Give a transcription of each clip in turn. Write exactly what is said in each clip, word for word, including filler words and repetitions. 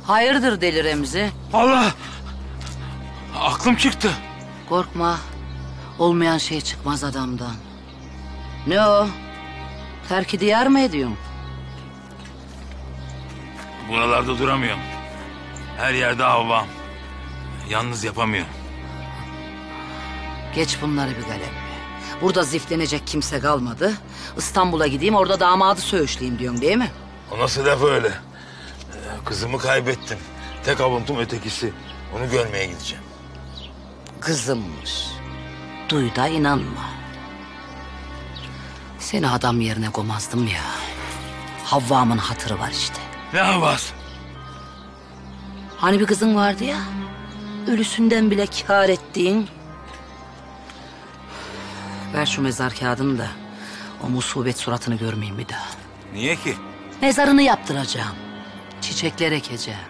Hayırdır Deli Remzi? Allah! Aklım çıktı. Korkma. Olmayan şey çıkmaz adamdan. Ne o? Terk diyar mı ediyorsun? Buralarda duramıyorum. Her yerde avvam. Yalnız yapamıyorum. Geç bunları bir kalem. Burada ziflenecek kimse kalmadı. İstanbul'a gideyim, orada damadı söğüşleyeyim diyorsun değil mi? O nasıl laf öyle? Ee, Kızımı kaybettim. Tek avuntum ötekisi. Onu görmeye gideceğim. Kızımmış. Duy da inanma. Seni adam yerine koymazdım ya. Havvamın hatırı var işte. Ne havası? Hani bir kızın vardı ya, ölüsünden bile kâr ettiğin. Ver şu mezar kağıdını da o musibet suratını görmeyeyim bir daha. Niye ki? Mezarını yaptıracağım. Çiçekler ekeceğim.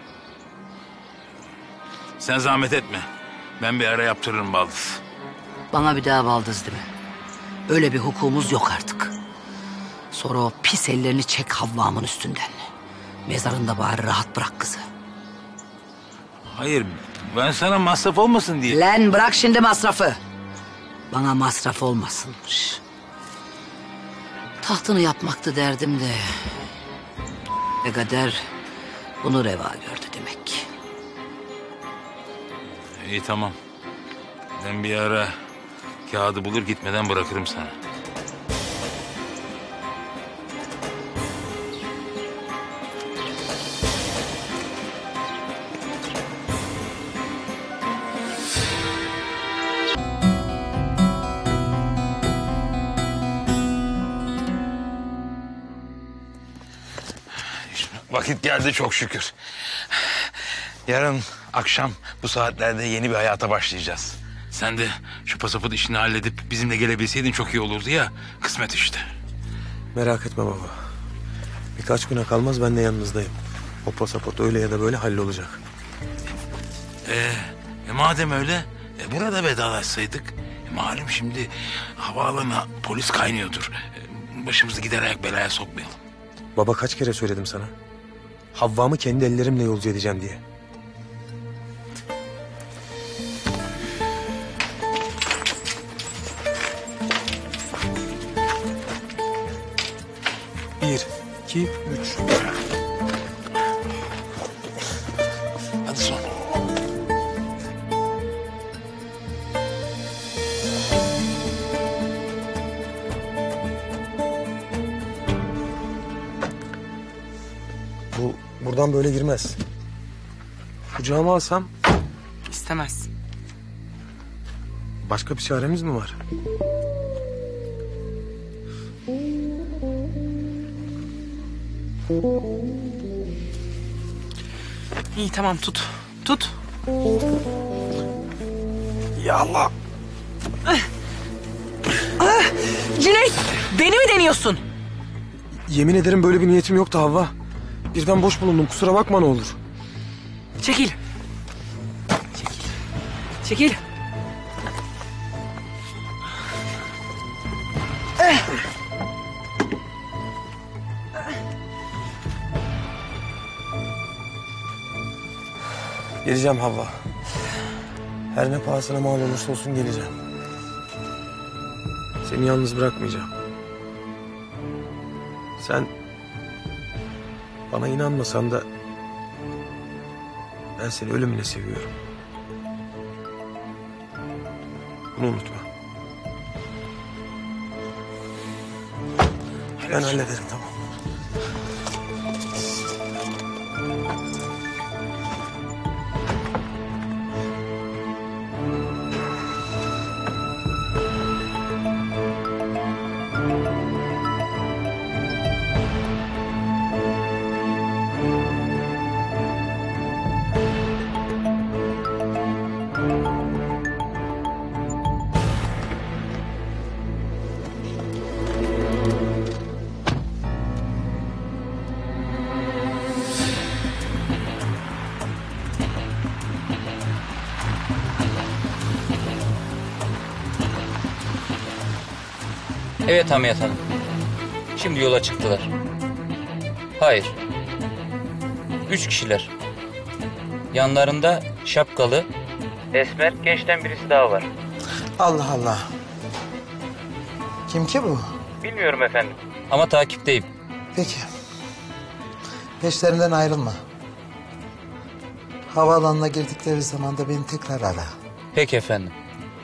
Sen zahmet etme. Ben bir ara yaptırırım baldız. Bana bir daha baldız deme. Öyle bir hukukumuz yok artık. Sonra o pis ellerini çek Havvamın üstünden. Mezarında bari rahat bırak kızı. Hayır, ben sana masraf olmasın diye. Lan bırak şimdi masrafı. Bana masraf olmasınmış. Tahtını yapmaktı derdim de. Ve kader bunu reva gördü demek ki. İyi tamam. Ben bir ara kağıdı bulur gitmeden bırakırım sana. Vakit geldi çok şükür. Yarın akşam bu saatlerde yeni bir hayata başlayacağız. Sen de şu pasaport işini halledip bizimle gelebilseydin çok iyi olurdu ya. Kısmet işte. Merak etme baba. Birkaç güne kalmaz ben de yanınızdayım. O pasaport öyle ya da böyle hallolacak. Ee, e madem öyle e, burada vedalaşsaydık. E, malum şimdi havaalanına polis kaynıyordur. E, başımızı gider ayak belaya sokmayalım. Baba kaç kere söyledim sana. Havvamı kendi ellerimle yolcu edeceğim diye. Bir, iki, üç. Hadi son. Bu buradan böyle girmez. Kucağıma alsam İstemez. başka bir çaremiz mi var? İyi tamam tut. Tut. Ya Allah! Cüneyt beni mi deniyorsun? Yemin ederim böyle bir niyetim yoktu Havva. Birden boş bulundum, kusura bakma ne olur. Çekil. Çekil. Çekil. Geleceğim Havva. Her ne pahasına mal olursa olsun geleceğim. Seni yalnız bırakmayacağım. Sen bana inanmasan da ben seni ölümüne seviyorum. Bunu unutma. Ben hallederim, tamam. Evet Hamiyet Hanım. Şimdi yola çıktılar. Hayır. Üç kişiler. Yanlarında şapkalı, esmer, gençten birisi daha var. Allah Allah. Kim ki bu? Bilmiyorum efendim. Ama takipteyim. Peki. Peşlerinden ayrılma. Havaalanına girdikleri zaman da beni tekrar ara. Peki efendim.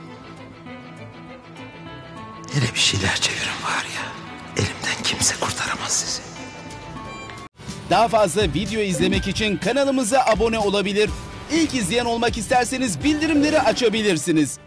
Yine bir şeyler çevirin var ya. Elimden kimse kurtaramaz sizi. Daha fazla video izlemek için kanalımıza abone olabilir. İlk izleyen olmak isterseniz bildirimleri açabilirsiniz.